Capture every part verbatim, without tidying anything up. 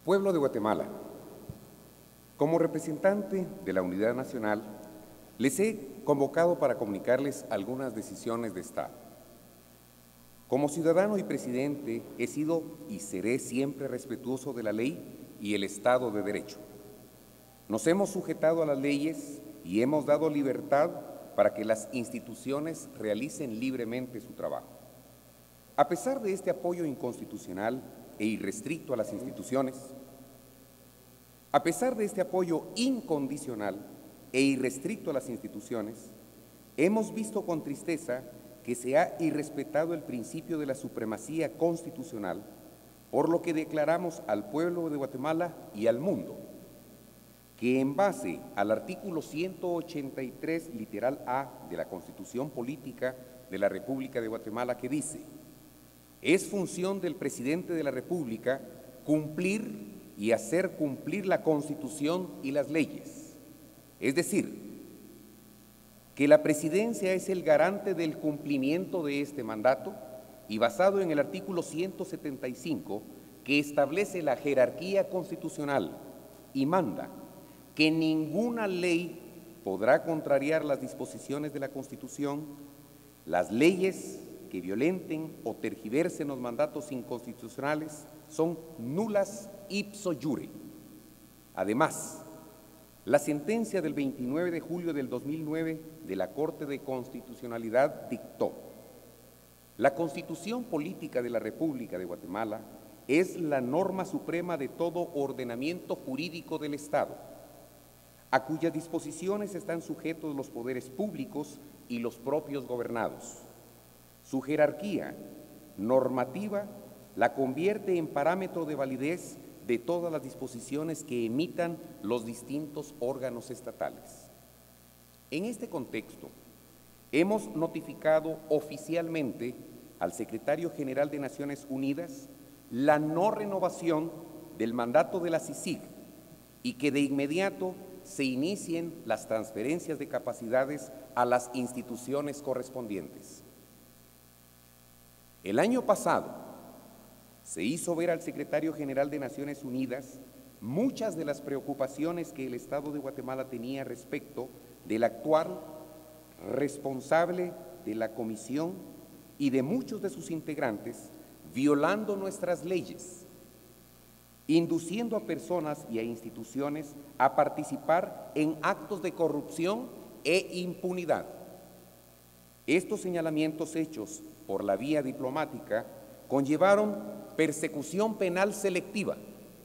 Pueblo de Guatemala, como representante de la Unidad Nacional, les he convocado para comunicarles algunas decisiones de Estado. Como ciudadano y presidente, he sido y seré siempre respetuoso de la ley y el Estado de Derecho. Nos hemos sujetado a las leyes y hemos dado libertad para que las instituciones realicen libremente su trabajo. A pesar de este apoyo inconstitucional e irrestricto a las instituciones, a pesar de este apoyo incondicional e irrestricto a las instituciones, hemos visto con tristeza que se ha irrespetado el principio de la supremacía constitucional, por lo que declaramos al pueblo de Guatemala y al mundo que en base al artículo ciento ochenta y tres, literal A, de la Constitución Política de la República de Guatemala, que dice: es función del presidente de la República cumplir y hacer cumplir la Constitución y las leyes. Es decir, que la presidencia es el garante del cumplimiento de este mandato y basado en el artículo ciento setenta y cinco, que establece la jerarquía constitucional y manda que ninguna ley podrá contrariar las disposiciones de la Constitución, las leyes que violenten o tergiversen los mandatos inconstitucionales son nulas ipso iure. Además, la sentencia del veintinueve de julio del dos mil nueve de la Corte de Constitucionalidad dictó: la Constitución Política de la República de Guatemala es la norma suprema de todo ordenamiento jurídico del Estado, a cuyas disposiciones están sujetos los poderes públicos y los propios gobernados. Su jerarquía normativa la convierte en parámetro de validez de todas las disposiciones que emitan los distintos órganos estatales. En este contexto, hemos notificado oficialmente al Secretario General de Naciones Unidas la no renovación del mandato de la C I C I G y que de inmediato se inicien las transferencias de capacidades a las instituciones correspondientes. El año pasado se hizo ver al Secretario General de Naciones Unidas muchas de las preocupaciones que el Estado de Guatemala tenía respecto del actual responsable de la Comisión y de muchos de sus integrantes violando nuestras leyes, induciendo a personas y a instituciones a participar en actos de corrupción e impunidad. Estos señalamientos hechos por la vía diplomática conllevaron persecución penal selectiva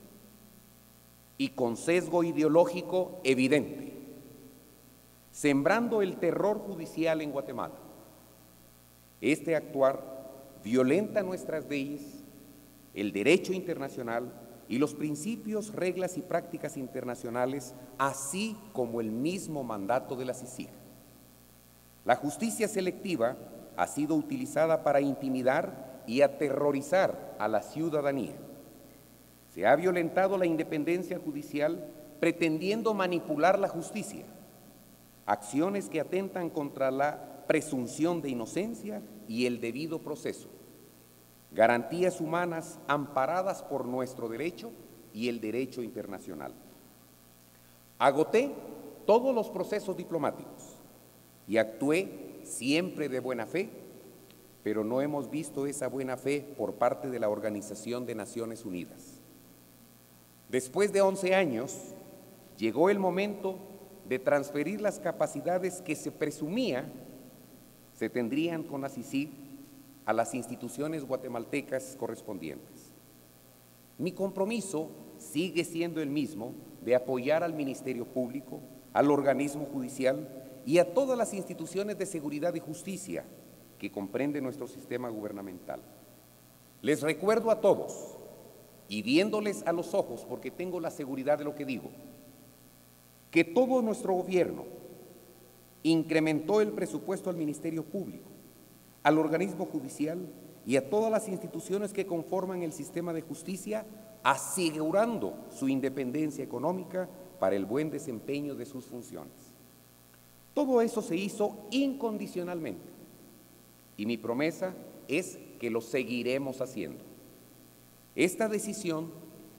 y con sesgo ideológico evidente, sembrando el terror judicial en Guatemala. Este actuar violenta nuestras leyes, el derecho internacional y los principios, reglas y prácticas internacionales, así como el mismo mandato de la C I C I G. La justicia selectiva ha sido utilizada para intimidar y aterrorizar a la ciudadanía. Se ha violentado la independencia judicial pretendiendo manipular la justicia, acciones que atentan contra la presunción de inocencia y el debido proceso, garantías humanas amparadas por nuestro derecho y el derecho internacional. Agoté todos los procesos diplomáticos y actué siempre de buena fe, pero no hemos visto esa buena fe por parte de la Organización de Naciones Unidas. Después de once años, llegó el momento de transferir las capacidades que se presumía se tendrían con la C I C I G a las instituciones guatemaltecas correspondientes. Mi compromiso sigue siendo el mismo de apoyar al Ministerio Público, al organismo judicial y a todas las instituciones de seguridad y justicia que comprende nuestro sistema gubernamental. Les recuerdo a todos, y viéndoles a los ojos porque tengo la seguridad de lo que digo, que todo nuestro gobierno incrementó el presupuesto al Ministerio Público, al organismo judicial y a todas las instituciones que conforman el sistema de justicia, asegurando su independencia económica para el buen desempeño de sus funciones. Todo eso se hizo incondicionalmente y mi promesa es que lo seguiremos haciendo. Esta decisión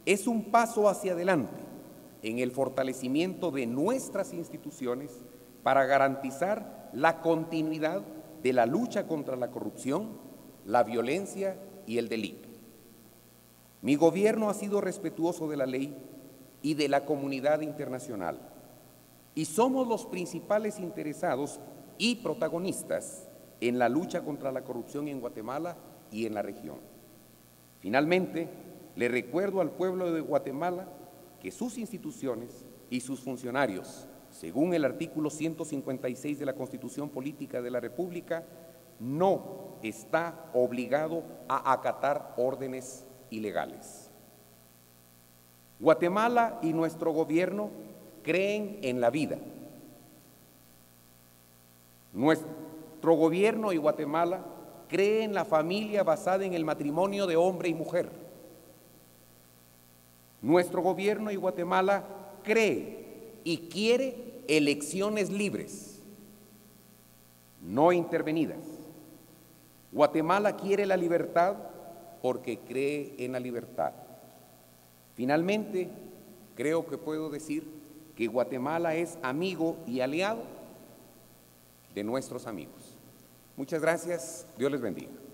es un paso hacia adelante en el fortalecimiento de nuestras instituciones para garantizar la continuidad de la lucha contra la corrupción, la violencia y el delito. Mi gobierno ha sido respetuoso de la ley y de la comunidad internacional, y somos los principales interesados y protagonistas en la lucha contra la corrupción en Guatemala y en la región. Finalmente, le recuerdo al pueblo de Guatemala que sus instituciones y sus funcionarios, según el artículo ciento cincuenta y seis de la Constitución Política de la República, no está obligado a acatar órdenes ilegales. Guatemala y nuestro gobierno creen en la vida. Nuestro gobierno y Guatemala creen en la familia basada en el matrimonio de hombre y mujer. Nuestro gobierno y Guatemala cree y quiere elecciones libres, no intervenidas. Guatemala quiere la libertad porque cree en la libertad. Finalmente, creo que puedo decir que Guatemala es amigo y aliado de nuestros amigos. Muchas gracias. Dios les bendiga.